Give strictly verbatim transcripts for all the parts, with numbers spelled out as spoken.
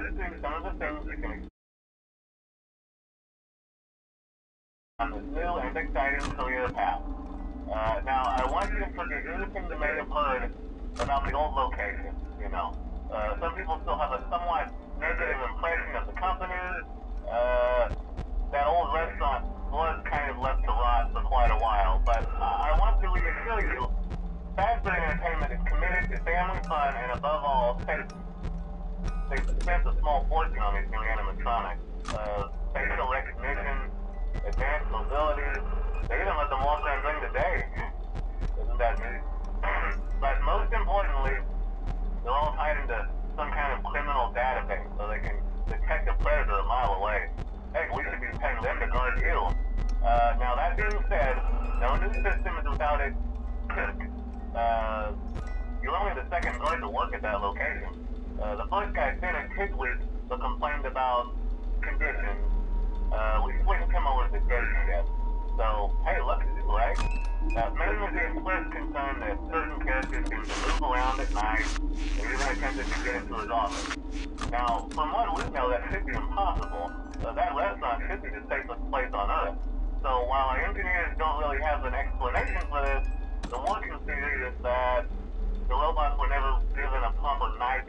noticing some of the things you can on this new and exciting career path. Uh, now, I want you to forget anything that may have heard about the old location, you know. Uh, some people still have a somewhat negative impression of the company. Uh, that old restaurant was kind of left to rot for quite a while, but uh, I want to reassure you, Fazbear Entertainment is committed to family fun and above all, safety. They spent a small fortune on these new animatronics. Uh, facial recognition, advanced mobility, they even let them walk around during the day. Isn't that neat? But most importantly, they're all tied into some kind of criminal database so they can detect a predator a mile away. Heck, we should be paying them to guard you. Uh, now that being said, no new system is without its risk. Uh, you're only the second guard to work at that location. Uh, the first guy finished his week but complained about conditions. Uh, we switched him over to day shift. So, hey, look at you, right? Uh, mainly the Express concerned that certain characters seem to move around at night, and even attempted to get into his office. Now, from what we know, that should be impossible. Uh, that restaurant should be the safest place on Earth. So while our engineers don't really have an explanation for this, the working theory is that the robots were never given a proper knife.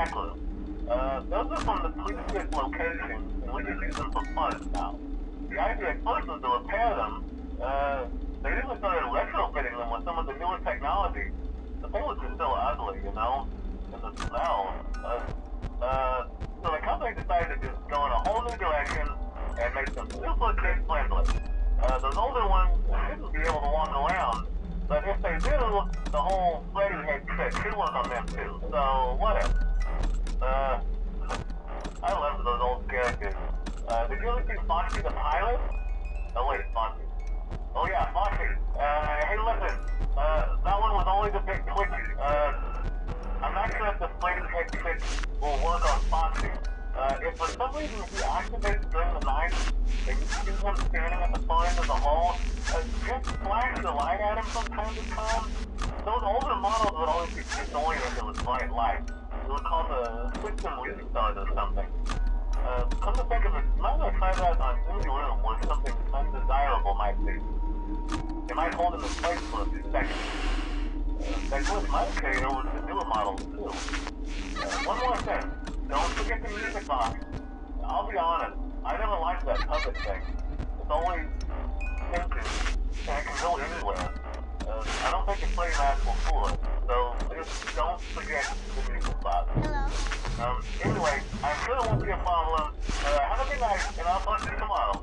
exactly. Uh, those are from the previous locations, and we can use them for funds now. The idea at first was to repair them. Uh, they even started retrofitting them with some of the newer technology. The thing was just still ugly, you know? And the smell. Uh, uh, so the company decided to just go in a whole new direction and make them super kid friendly. Uh, those older ones shouldn't be able to walk around, but if they do, the whole Freddy headset should work on them too. So, whatever. Uh, I love those old characters. Uh, did you ever see Foxy the Pilot? Oh wait, Foxy. Oh yeah, Foxy. Uh, hey listen, uh, that one was always a bit twitchy. Uh, I'm not sure if the Freddy headset will work on Foxy. Uh, if for some reason he activates during the night, and you see him standing at the far end of the hall, uh, just flash the light at him from time to time. Those older models would always be annoying if it was bright light. It was called the system restart or something. Uh, come to think of it, might want to try that on any room where something undesirable might be. It might hold in the place for a few seconds. Uh, that glitch might carry over to the newer models too. Uh, one more thing. Don't forget the music box. I'll be honest, I never liked that puppet thing. It's always thinking, and it can go anywhere. Uh, I don't think the play mask will fool it, so just don't forget the music box. Hello. Um, anyway, I'm sure it won't be a problem. Uh, have a good night, and I'll talk to you tomorrow.